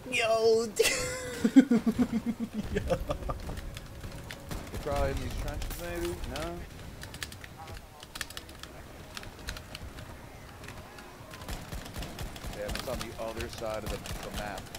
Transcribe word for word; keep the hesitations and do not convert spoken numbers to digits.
Yo. Yo. They're probably in these trenches, maybe? No? Yeah, it's on the other side of the, the map.